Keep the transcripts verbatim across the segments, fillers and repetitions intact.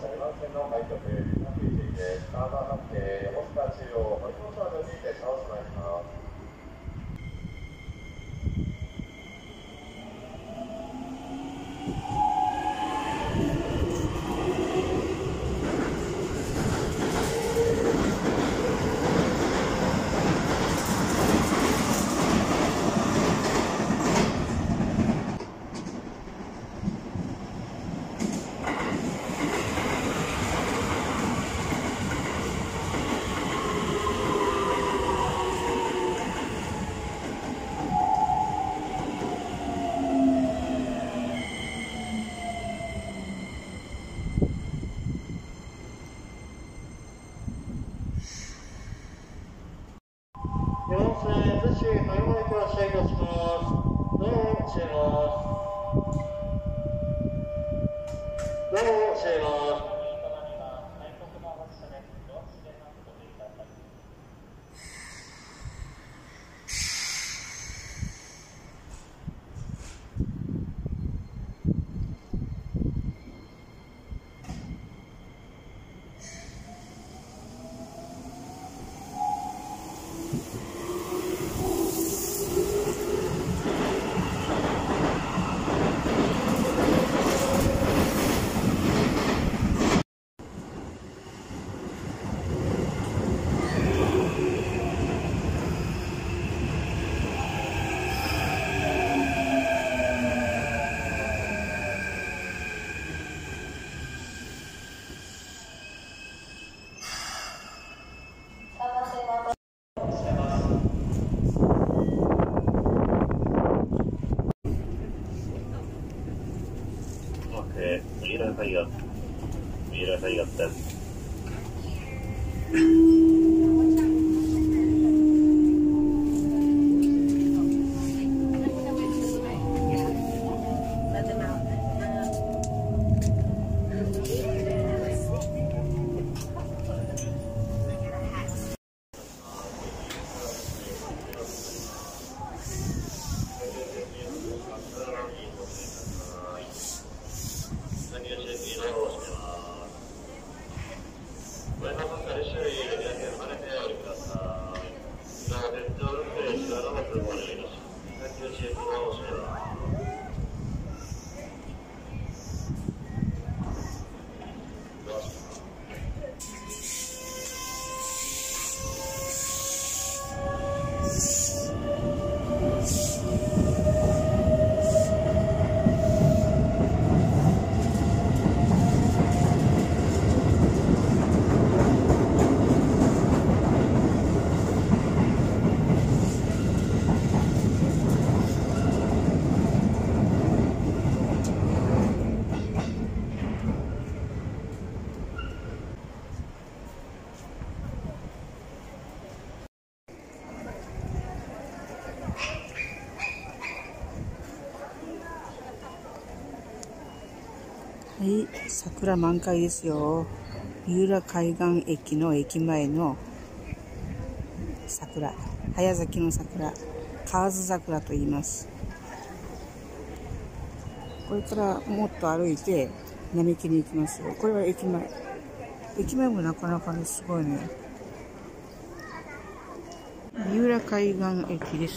車にばん線の開局、各位地域でカーバー発生、横須賀中央、堀本町にて車を備えます。よん線、逗子早前から車移動します。ドアを閉めます。ドアを閉めます。三浦海岸、三浦海岸です。 はい、桜満開ですよ。三浦海岸駅の駅前の桜、早咲きの桜、河津桜と言います。これからもっと歩いて並木に行きますよ。これは駅前。駅前もなかなかね、すごいね。三浦海岸駅です。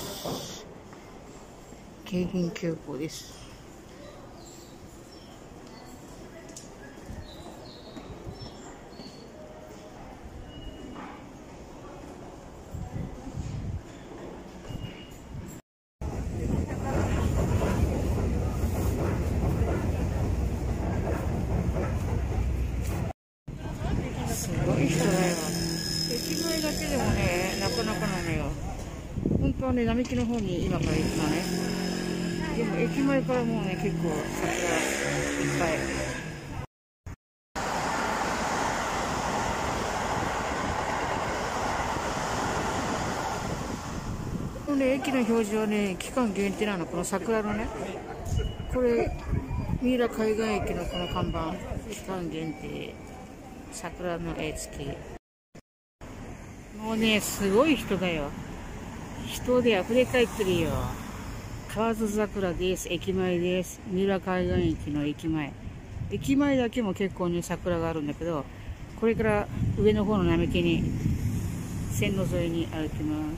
京浜急行です。すごい人だよ。駅前だけでもね、なかなかなのよ。本当はね、並木の方に今から行くのね。でも駅前からもうね、結構桜いっぱい。このね、駅の表示はね、期間限定なの。この桜のね、これ三浦海岸駅のこの看板、期間限定、桜の絵付き。もうね、すごい人だよ。人で溢れ返ってるよ。河津桜です。駅前です。三浦海岸駅の駅前。 駅前だけも結構ね桜があるんだけど、これから上の方の並木に線路沿いに歩きます。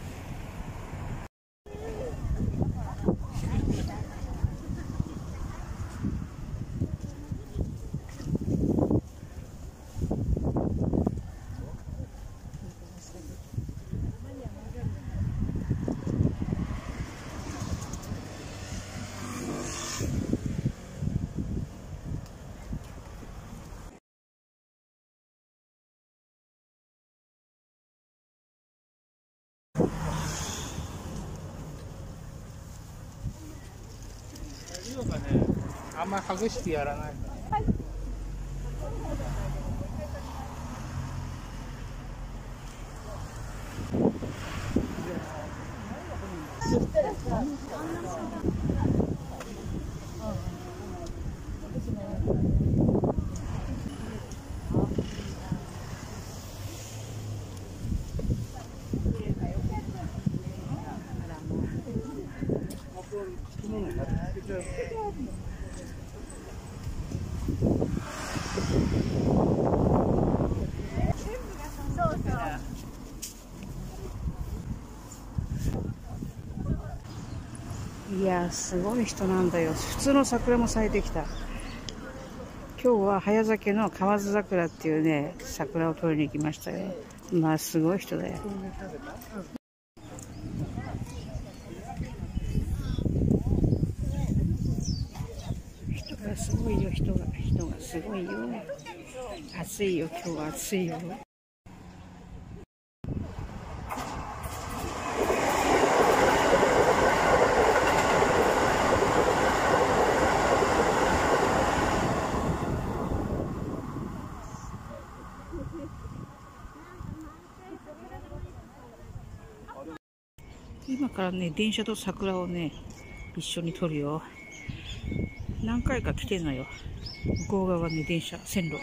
あんまり激しくやらないから。 いやー、すごい人なんだよ。普通の桜も咲いてきた。今日は早咲きの河津桜っていうね桜を取りに行きましたよ。まあすごい人だよ。人がすごいよ。人が人がすごいよ。暑いよ。今日は暑いよ。今からね、電車と桜をね、一緒に撮るよ。何回か来てんのよ。向こう側ね、電車、線路。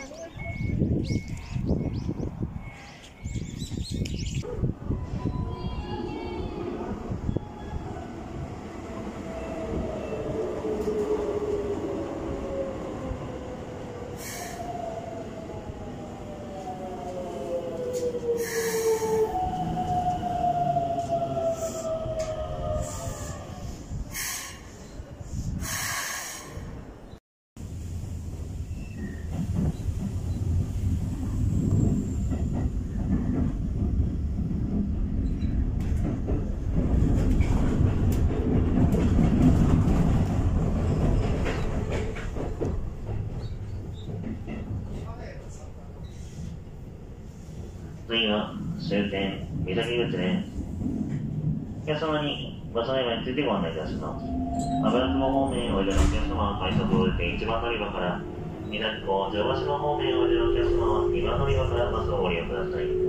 次は終点三崎口です。お客様にご乗車についてご案内いたします。油壺方面おいでのお客様は改札を出ていちばん乗り場から、三崎港城ヶ島方面おいでのお客様はにばん乗り場からバスをご利用ください。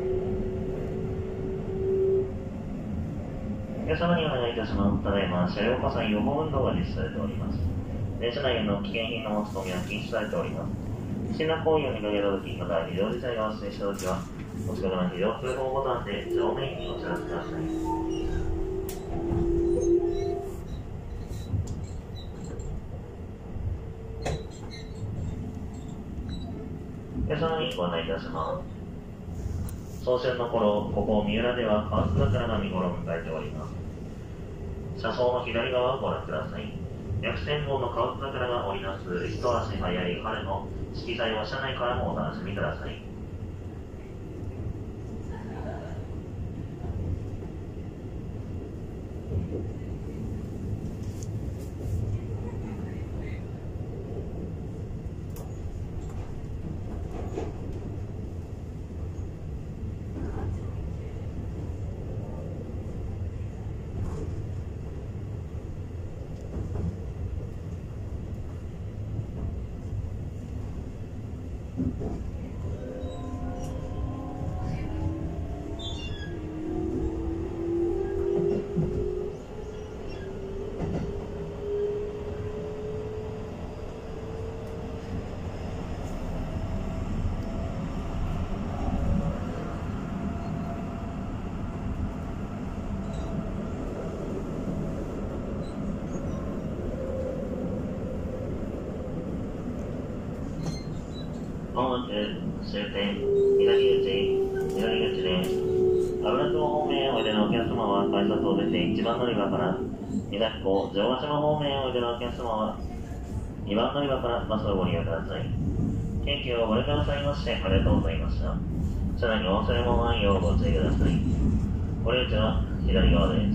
お客様にお願いいたします。ただいま車両火災予防運動が実施されております。電車内への危険品の持ち込みは禁止されております。不審な行為を見かけたとき、また非常事態が発生したときは、お近くの非常通報ボタンで正面にお知らせください。お客様にご案内いたします。早春の頃、ここ三浦では河津桜が見頃を迎えております。車窓の左側をご覧ください。約せんぼんの河津桜が織りなす一足早い春の色彩を車内からもお楽しみください。 終点、左口、左口です。油壺方面へおいでのお客様は改札を出ていちばん乗り場から、三崎港、城ヶ島方面へおいでのお客様はにばん乗り場からバスをご利用ください。京急をご利用くださいましてありがとうございました。車内にお忘れ物ないようご注意ください。お出口は左側です。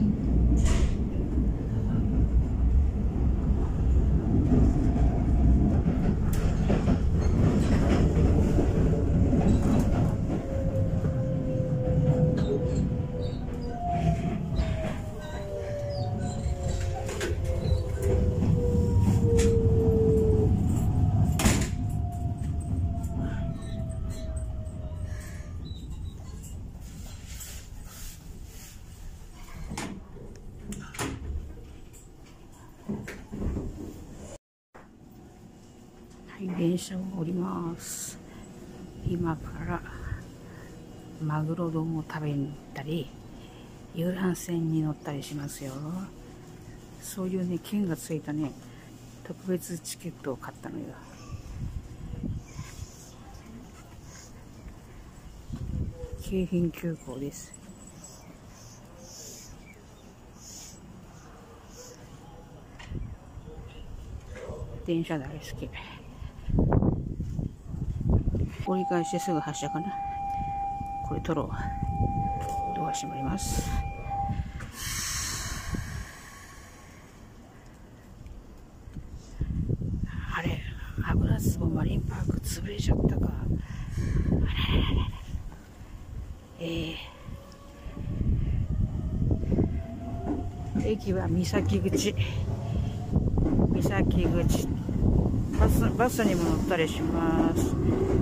電車を降ります。今からマグロ丼を食べに行ったり遊覧船に乗ったりしますよ。そういうね券がついたね特別チケットを買ったのよ。京浜急行です。電車大好き。折り返してすぐ発車かな。これ取ろう。ドア閉まります。あれ、油壺マリンパーク潰れちゃったか。あれえー、駅は三崎口。三崎口。バス、バスにも乗ったりします。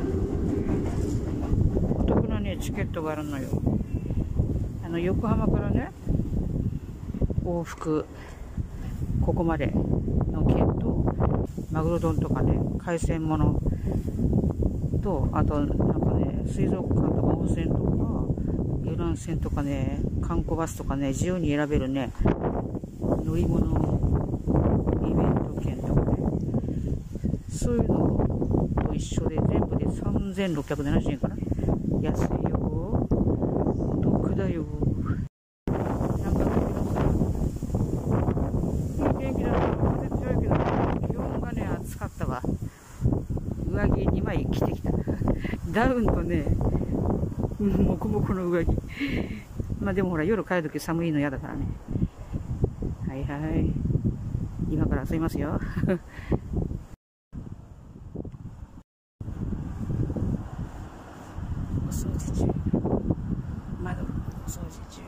お得なね、チケットがあるのよ。あの、横浜からね、往復、ここまでの券と、マグロ丼とかね、海鮮物と、あと、なんかね、水族館とか温泉とか、遊覧船とかね、観光バスとかね、自由に選べるね、乗り物、イベント券とかね、そういうのと一緒で全部でさんぜんろっぴゃくななじゅうえんかな。安いよ。お得だよ。なんかいい天気だった。風強いけど、気温がね、暑かったわ。上着にまい着てきた。ダウンとね、もこもこの上着。まあでもほら、夜帰るとき寒いの嫌だからね。はいはい。今から遊びますよ。お掃除中。窓お掃除中。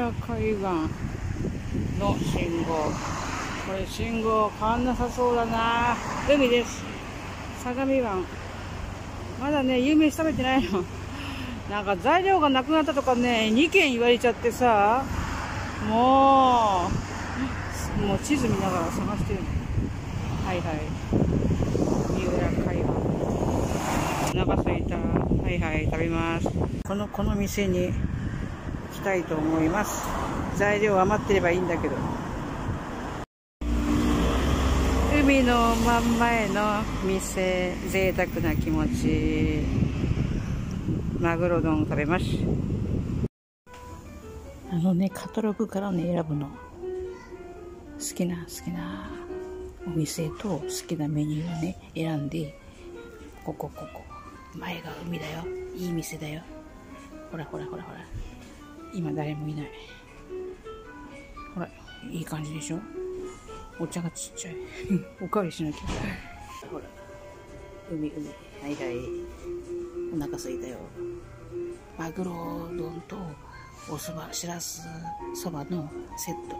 浦海岸の信号。これ信号変わんなさそうだな。海です。相模湾。まだね、有名食べてないの。なんか材料がなくなったとかね、にけん言われちゃってさ、もう、もう地図見ながら探してるの。はいはい。三浦海岸。お腹すいた。はいはい、食べます。この、この店に行きたいと思います。材料余ってればいいんだけど。海の真ん前の店、贅沢な気持ち。マグロ丼食べます。あのね、カタログからね、選ぶの。好きな、好きなお店と好きなメニューをね、選んで、ここ、ここ。前が海だよ。いい店だよ。ほらほらほらほら。今誰もいない。ほら、いい感じでしょ。お茶がちっちゃい。おかわりしなきゃ。ほら。海、海。はいはい。お腹すいたよ。マグロ丼とおそば、しらすそばのセット。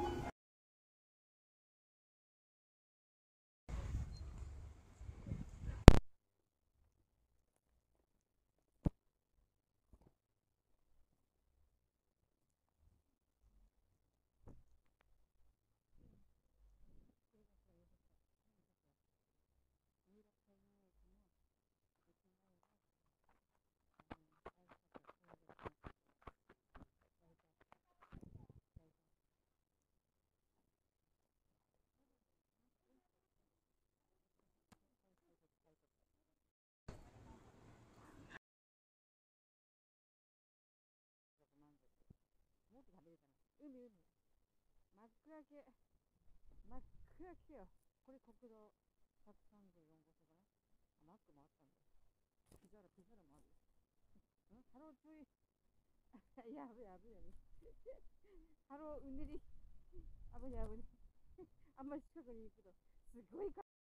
もっと食べれたの。海、海。真っ暗け。真っ暗けよ。これ国道ひゃくさんじゅうよん号線かな。マックもあったんだよ。ピザラ、ピザラもあるよ。んハローツイ。やべやべやべ。ハローうねり。危ない危ない。あんまり近くに行くと、すごい